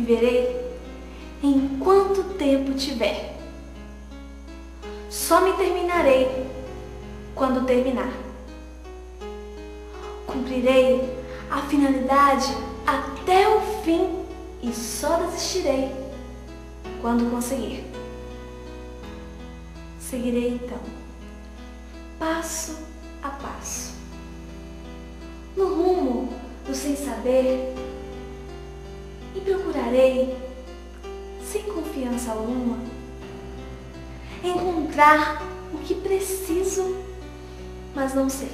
viverei enquanto tempo tiver. Só me terminarei quando terminar. Cumprirei a finalidade até o fim e só desistirei quando conseguir. Seguirei então, passo a passo, no rumo do sem saber, e procurarei, sem confiança alguma, encontrar o que preciso, mas não sei.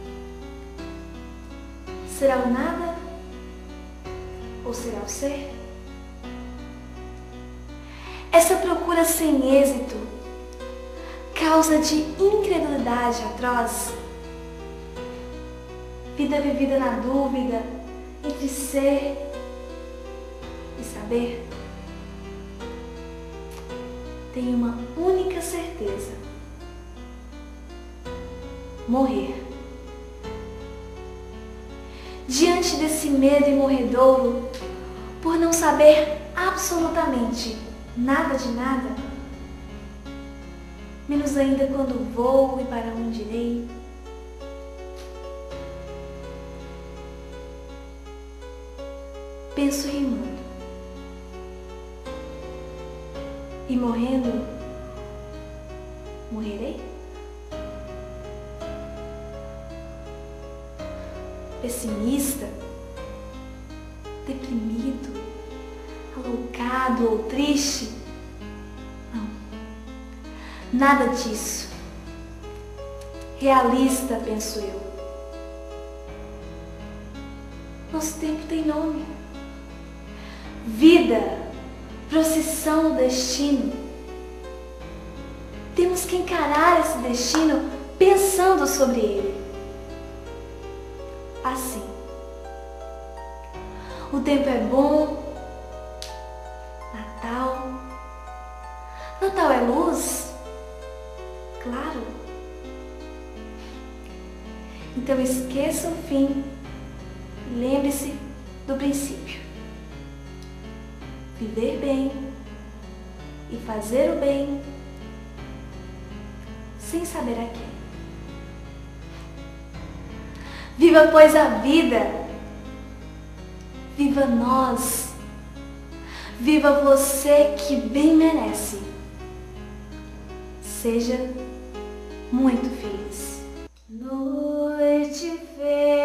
Será o nada ou será o ser? Essa procura sem êxito, causa de incredulidade atroz, vida vivida na dúvida entre ser e saber, tem uma única certeza: morrer. Diante desse medo imorredouro, por não saber absolutamente nada de nada, menos ainda quando vou e para onde irei, penso rimando e morrendo, morrerei? Pessimista, deprimido, alocado ou triste? Não, nada disso. Realista, penso eu. Nosso tempo tem nome: vida, procissão, destino. Temos que encarar esse destino pensando sobre ele. Assim, o tempo é bom, Natal é luz, claro. Então esqueça o fim e lembre-se do princípio: viver bem e fazer o bem sem saber a quem. Viva, pois, a vida, viva nós, viva você que bem merece. Seja muito feliz. Noite feia.